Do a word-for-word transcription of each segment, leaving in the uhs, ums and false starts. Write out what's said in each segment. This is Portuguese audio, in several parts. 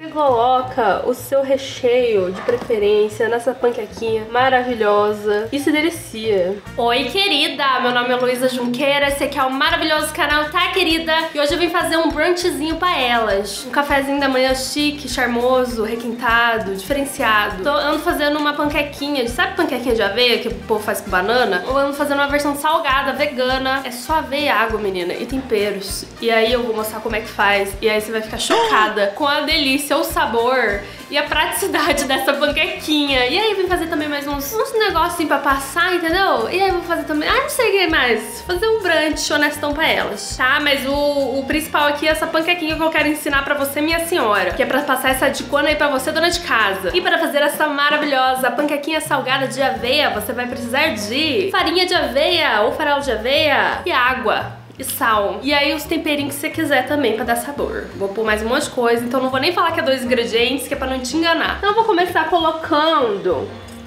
coloca o seu recheio de preferência nessa panquequinha maravilhosa e se delicia. Oi, querida! Meu nome é Luísa Junqueira, esse aqui é o maravilhoso canal Tá, Querida? E hoje eu vim fazer um brunchzinho pra elas. Um cafezinho da manhã chique, charmoso, requintado, diferenciado. Tô ando fazendo uma panquequinha, sabe panquequinha de aveia que o povo faz com banana? Eu ando fazendo uma versão salgada, vegana. É só aveia e água, menina, e temperos. E aí eu vou mostrar como é que faz. E aí você vai ficar chocada com a delícia, o sabor e a praticidade dessa panquequinha. E aí eu vim fazer também mais uns, uns negocinhos pra passar, entendeu? E aí eu vou fazer também, ah, não sei o que mais, fazer um brunch honestão pra elas, tá? Mas o, o principal aqui é essa panquequinha que eu quero ensinar pra você, minha senhora, que é pra passar essa dicona aí pra você, dona de casa. E para fazer essa maravilhosa panquequinha salgada de aveia, você vai precisar de farinha de aveia ou farelo de aveia e água e sal. E aí os temperinhos que você quiser também pra dar sabor. Vou pôr mais um monte de coisa, então não vou nem falar que é dois ingredientes, que é pra não te enganar. Então eu vou começar colocando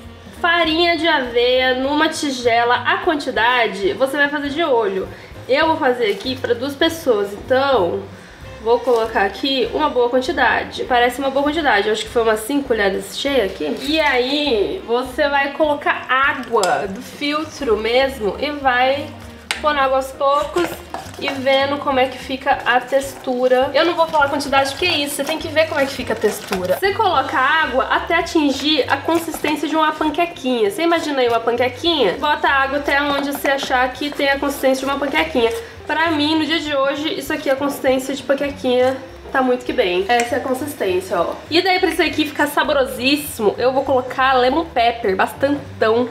farinha de aveia numa tigela. A quantidade você vai fazer de olho. Eu vou fazer aqui pra duas pessoas, então vou colocar aqui uma boa quantidade. Parece uma boa quantidade, eu acho que foi umas cinco colheres cheias aqui. E aí você vai colocar água do filtro mesmo e vai pondo água aos poucos e vendo como é que fica a textura. Eu não vou falar a quantidade porque é isso, você tem que ver como é que fica a textura. Você coloca água até atingir a consistência de uma panquequinha. Você imagina aí uma panquequinha? Bota água até onde você achar que tem a consistência de uma panquequinha. Pra mim, no dia de hoje, isso aqui é a consistência de panquequinha. Tá muito que bem. Essa é a consistência, ó. E daí pra isso aqui ficar saborosíssimo, eu vou colocar lemon pepper, bastantão,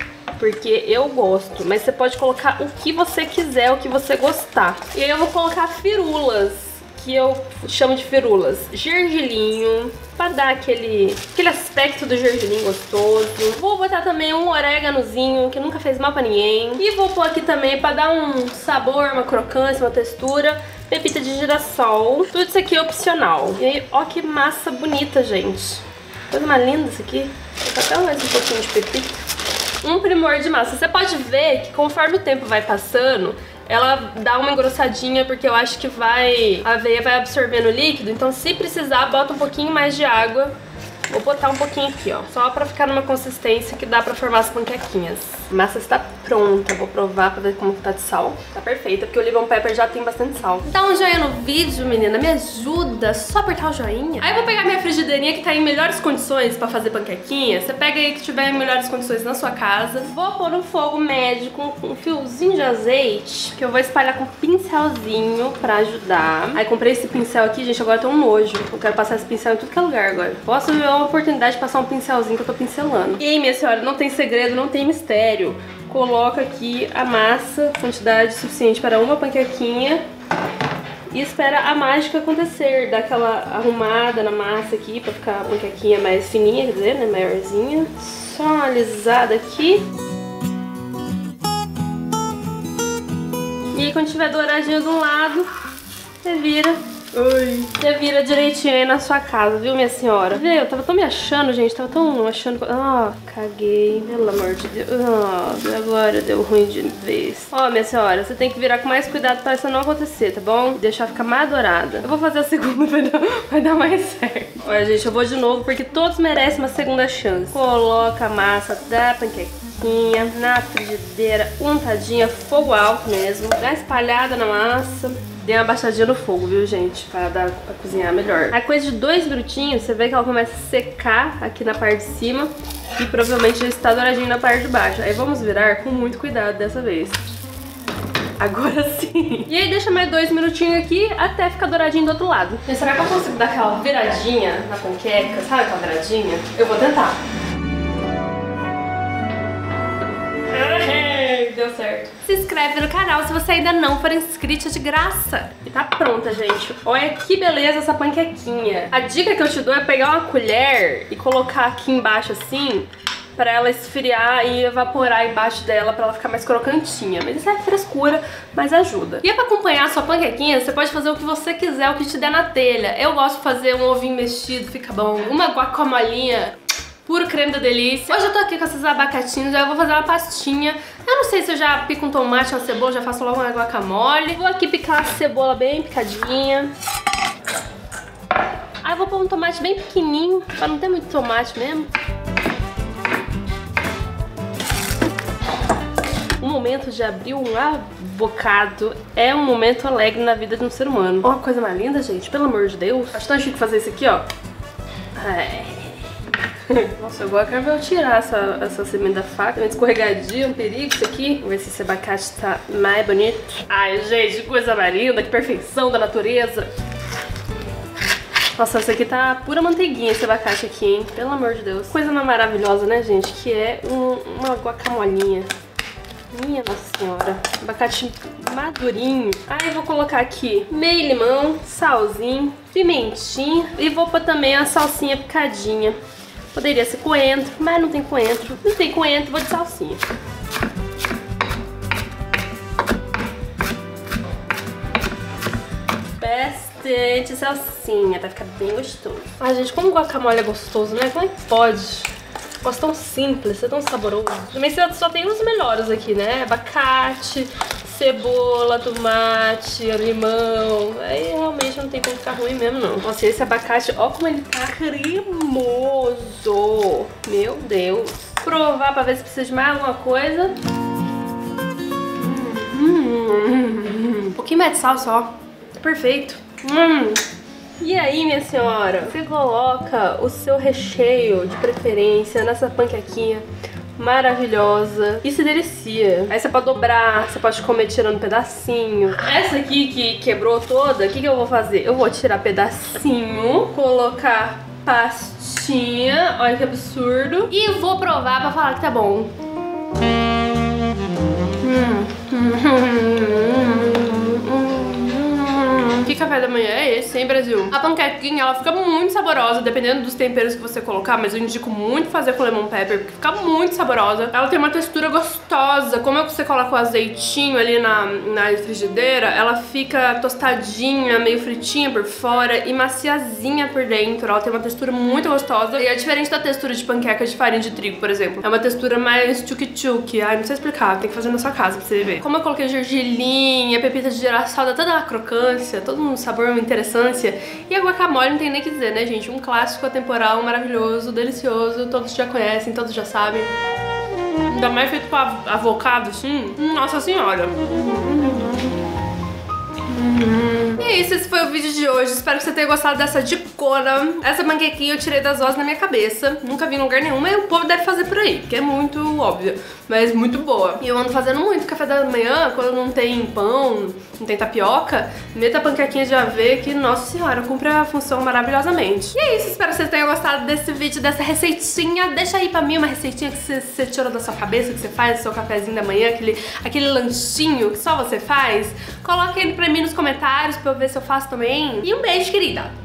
porque eu gosto, mas você pode colocar o que você quiser, o que você gostar. E aí eu vou colocar firulas, que eu chamo de firulas, gergelinho, pra dar aquele, aquele aspecto do gergelim gostoso. Vou botar também um oréganozinho, que nunca fez mal pra ninguém. E vou pôr aqui também pra dar um sabor, uma crocância, uma textura, pepita de girassol. Tudo isso aqui é opcional. E aí, ó que massa bonita, gente. Coisa mais linda isso aqui. Vou botar até mais um pouquinho de pepita. Um primor de massa. Você pode ver que conforme o tempo vai passando, ela dá uma engrossadinha, porque eu acho que vai, a aveia vai absorvendo o líquido. Então se precisar, bota um pouquinho mais de água. Vou botar um pouquinho aqui, ó, só pra ficar numa consistência que dá pra formar as panquequinhas. A massa está pronta, vou provar pra ver como tá de sal. Tá perfeita, porque o lemon pepper já tem bastante sal. Dá um joinha no vídeo, menina, me ajuda, só apertar o joinha. Aí eu vou pegar minha frigideirinha que tá em melhores condições pra fazer panquequinha. Você pega aí que tiver em melhores condições na sua casa. Vou pôr no fogo médio com um fiozinho de azeite, que eu vou espalhar com um pincelzinho pra ajudar. Aí comprei esse pincel aqui, gente, agora tem um nojo. Eu quero passar esse pincel em tudo que é lugar agora. Posso ver uma oportunidade de passar um pincelzinho que eu tô pincelando. E aí, minha senhora, não tem segredo, não tem mistério. Coloca aqui a massa, quantidade suficiente para uma panquequinha, e espera a mágica acontecer. Dá aquela arrumada na massa aqui pra ficar a panquequinha mais fininha, quer dizer, né, maiorzinha. Só uma alisada aqui. E aí, quando tiver douradinho de um lado, você vira. Oi. Você vira direitinho aí na sua casa, viu, minha senhora? Viu? Eu tava tão me achando, gente. Tava tão achando... Ah, caguei. Pelo amor de Deus. Ah, agora deu ruim de vez. Ó, minha senhora, você tem que virar com mais cuidado pra isso não acontecer, tá bom? Deixar ficar mais dourada. Eu vou fazer a segunda, vai dar, vai dar mais certo. Olha, gente, eu vou de novo porque todos merecem uma segunda chance. Coloca a massa da panquequinha na frigideira, untadinha, fogo alto mesmo. Dá uma espalhada na massa. Dê uma baixadinha no fogo, viu, gente? Pra dar pra cozinhar melhor. A coisa de dois minutinhos, você vê que ela começa a secar aqui na parte de cima e provavelmente já está douradinho na parte de baixo. Aí vamos virar com muito cuidado dessa vez. Agora sim. E aí deixa mais dois minutinhos aqui até ficar douradinho do outro lado. E será que eu consigo dar aquela viradinha na panqueca? Sabe aquela viradinha? Eu vou tentar. Deu certo. Se inscreve no canal se você ainda não for inscrito, de graça. E tá pronta, gente. Olha que beleza essa panquequinha. A dica que eu te dou é pegar uma colher e colocar aqui embaixo assim, pra ela esfriar e evaporar embaixo dela, pra ela ficar mais crocantinha. Mas isso é frescura, mas ajuda. E pra acompanhar a sua panquequinha, você pode fazer o que você quiser, o que te der na telha. Eu gosto de fazer um ovinho mexido, fica bom. Uma guacamolinha, puro creme da delícia. Hoje eu tô aqui com esses abacatinhos, eu vou fazer uma pastinha. Eu não sei se eu já pico um tomate, uma cebola, já faço logo uma guacamole. Vou aqui picar a cebola bem picadinha. eu vou pôr um tomate bem pequenininho, pra não ter muito tomate mesmo. O momento de abrir um avocado é um momento alegre na vida de um ser humano. Ó, coisa mais linda, gente, pelo amor de Deus. Acho tão chique fazer isso aqui, ó. Ai. Nossa, agora eu quero ver eu tirar essa, essa semente da faca. Tem uma escorregadia, um perigo isso aqui. Vamos ver se esse abacate tá mais bonito. Ai, gente, que coisa mais linda, que perfeição da natureza. Nossa, esse aqui tá pura manteiguinha, esse abacate aqui, hein? Pelo amor de Deus. Coisa mais maravilhosa, né, gente? Que é um, uma guacamolinha. Minha nossa senhora. Abacate madurinho. Aí eu vou colocar aqui meio limão, salzinho, pimentinha. E vou pôr também a salsinha picadinha. Poderia ser coentro, mas não tem coentro. Não tem coentro, vou de salsinha. Bastante salsinha, vai ficar bem gostoso. Ai, gente, como guacamole é gostoso, né? Como é que pode? Gosto tão simples, é tão saboroso. Também só tem os melhores aqui, né? Abacate, cebola, tomate, limão. Aí realmente não tem como ficar ruim mesmo, não. Nossa, esse abacate, ó como ele tá cremoso. Meu Deus. Provar pra ver se precisa de mais alguma coisa. Hum, hum, hum. Um pouquinho mais de sal só. Perfeito. Hum. E aí, minha senhora, você coloca o seu recheio de preferência nessa panquequinha maravilhosa e se delicia. Aí você pode dobrar, você pode comer tirando pedacinho. Essa aqui que quebrou toda, o que, que eu vou fazer? Eu vou tirar pedacinho, colocar pastinha, olha que absurdo, e vou provar pra falar que tá bom. Hum, hum, hum, Que café da manhã é esse, hein, Brasil? A panquequinha, ela fica muito saborosa, dependendo dos temperos que você colocar, mas eu indico muito fazer com lemon pepper, porque fica muito saborosa. Ela tem uma textura gostosa, como é que você coloca o azeitinho ali na, na frigideira, ela fica tostadinha, meio fritinha por fora e maciazinha por dentro. Ela tem uma textura muito gostosa e é diferente da textura de panqueca de farinha de trigo, por exemplo. É uma textura mais tchuk-tchuk. Ai, não sei explicar, tem que fazer na sua casa pra você ver. Como eu coloquei gergelim, a pepita de girassol, dá toda uma crocância, todo um sabor, uma interessância. E a guacamole não tem nem o que dizer, né, gente? Um clássico atemporal, maravilhoso, delicioso, todos já conhecem, todos já sabem. Ainda mais feito com avocado, assim. Nossa senhora! Hum. E é isso, esse foi o vídeo de hoje. Espero que você tenha gostado dessa dicona. Essa panquequinha eu tirei das vozes na minha cabeça. Nunca vi em lugar nenhum, mas o povo deve fazer por aí, que é muito óbvio, mas muito boa. E eu ando fazendo muito café da manhã, quando não tem pão, não tem tapioca, meta a panquequinha de aveia que, nossa senhora, cumpre a função maravilhosamente. E é isso, espero que você tenha gostado desse vídeo, dessa receitinha. Deixa aí pra mim uma receitinha que você, você tirou da sua cabeça, que você faz o seu cafezinho da manhã, aquele, aquele lanchinho que só você faz. Coloca ele pra mim nos comentários pra eu ver se eu faço também. E um beijo, querida!